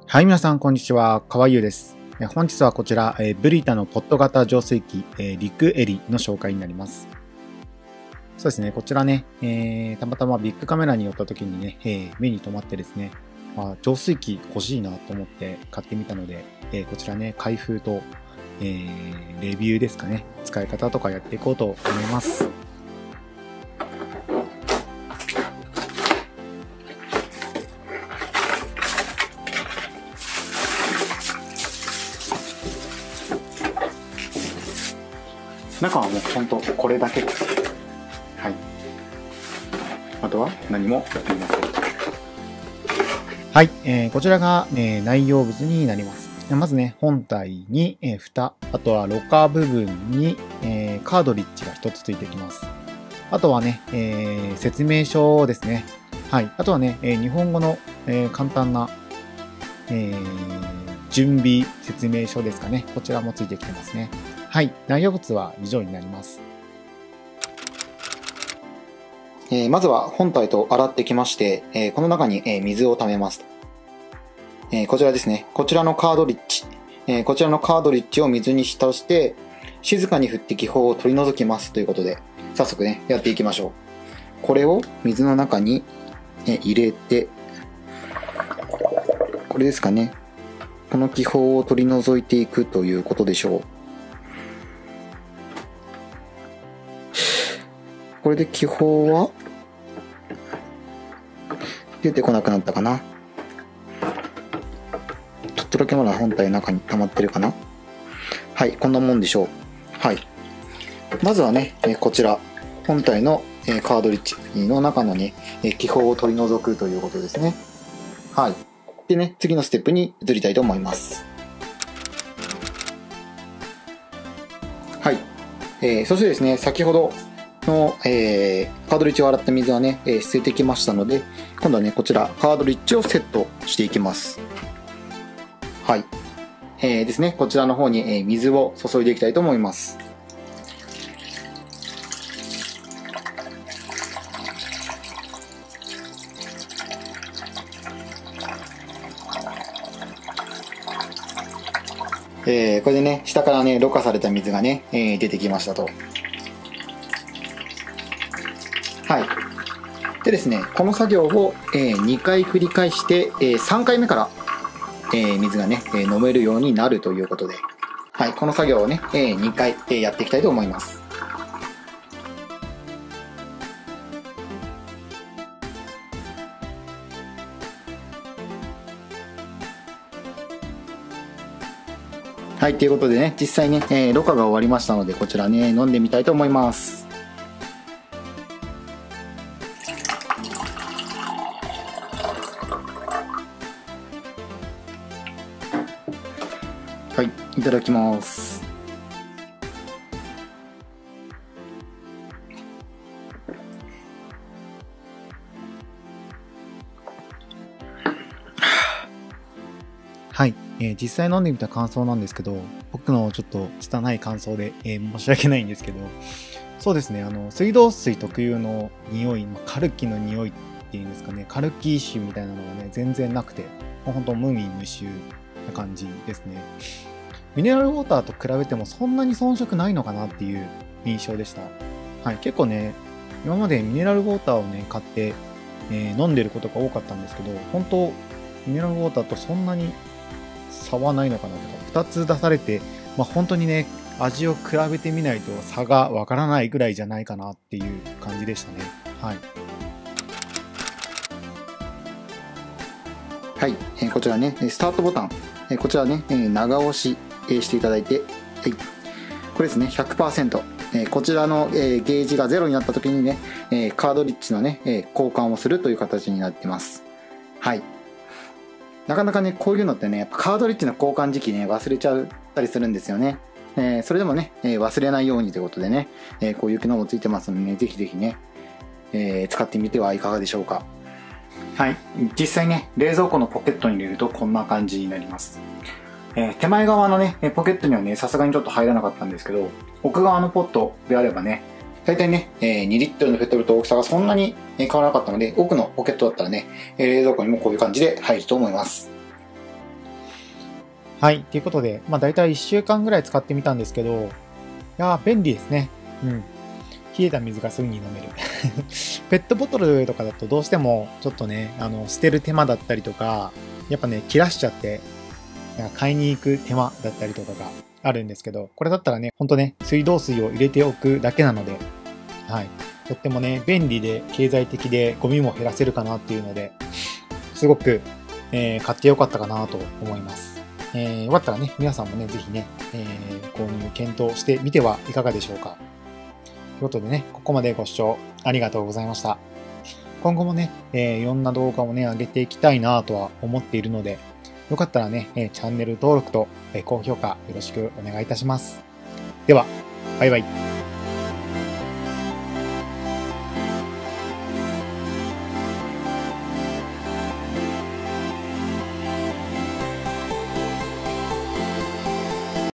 はい、皆さん、こんにちは。かわゆうです。本日はこちら、ブリタのポット型浄水器、リクエリの紹介になります。そうですね、こちらね、たまたまビッグカメラに寄った時にね、目に留まってですね、浄水器欲しいなと思って買ってみたので、こちらね、開封と、レビューですかね、使い方とかやっていこうと思います。中はもう本当これだけです。はい。あとは何もやっていません。はい、こちらが、内容物になります。まずね、本体に、蓋、あとはロッカー部分に、カードリッジが1つついてきます。あとはね、説明書ですね。はい。あとはね、日本語の、簡単な、準備説明書ですかね。こちらもついてきてますね。はい。内容物は以上になります。まずは本体と洗ってきまして、この中に、水を溜めます。こちらですね。こちらのカードリッジ。こちらのカードリッジを水に浸して、静かに振って気泡を取り除きますということで、早速ね、やっていきましょう。これを水の中に、入れて、これですかね。この気泡を取り除いていくということでしょう。これで気泡は出てこなくなったかな。ちょっとだけまだ本体の中に溜まってるかな。はい、こんなもんでしょう。はい。まずはね、こちら、本体のカードリッジの中のね、気泡を取り除くということですね。はい。でね、次のステップに移りたいと思います。はい。そしてですね、先ほどの、カードリッジを洗った水はね、捨ててきましたので、今度はね、こちら、カードリッジをセットしていきます。はい。ですね、こちらの方に、水を注いでいきたいと思います。これでね、下からね、ろ過された水がね、出てきましたと。はい。でですね、この作業を、2回繰り返して、3回目から、水がね、飲めるようになるということで、はい、この作業をね、2回、やっていきたいと思います。はい、ということでね、実際ね、ろ過が終わりましたので、こちらね、飲んでみたいと思います。はい、いただきます。はい、実際飲んでみた感想なんですけど、僕のちょっと拙い感想で、申し訳ないんですけど、そうですね、水道水特有の匂い、カルキの匂いっていうんですかね、カルキ臭みたいなのがね、全然なくて、もうほんと無味無臭な感じですね。ミネラルウォーターと比べてもそんなに遜色ないのかなっていう印象でした。はい、結構ね、今までミネラルウォーターをね、買って、飲んでることが多かったんですけど、本当ミネラルウォーターとそんなに差はないのかなとか、2つ出されて、本当にね、味を比べてみないと差がわからないぐらいじゃないかなっていう感じでしたね。はい。はい、こちらね、スタートボタン、こちらね、長押ししていただいて、はい、これですね、100%。こちらの、ゲージが0になった時にね、カードリッジのね、交換をするという形になってます。はい。なかなかね、こういうのってね、やっぱカードリッジの交換時期ね、忘れちゃったりするんですよね。それでもね、忘れないようにということでね、こういう機能もついてますのでね、ぜひぜひね、使ってみてはいかがでしょうか。はい。実際ね、冷蔵庫のポケットに入れるとこんな感じになります。手前側のね、ポケットにはね、さすがにちょっと入らなかったんですけど、奥側のポットであればね、大体ね、2リットルのペットボトルと大きさがそんなに変わらなかったので、奥のポケットだったらね、冷蔵庫にもこういう感じで入ると思います。 はい。ということで、だいたい1週間ぐらい使ってみたんですけど、いやー、便利ですね。うん。冷えた水がすぐに飲める。ペットボトルとかだとどうしてもちょっとね、捨てる手間だったりとか、やっぱね、切らしちゃって、なんか買いに行く手間だったりとかがあるんですけど、これだったらね、ほんとね、水道水を入れておくだけなので、はい。とってもね、便利で経済的でゴミも減らせるかなっていうので、すごく、買ってよかったかなと思います。よかったらね、皆さんもね、ぜひね、購入検討してみてはいかがでしょうか。ということでね、ここまでご視聴ありがとうございました。今後もね、いろんな動画をね、上げていきたいなとは思っているので、よかったらね、チャンネル登録と高評価よろしくお願いいたします。では、バイバイ。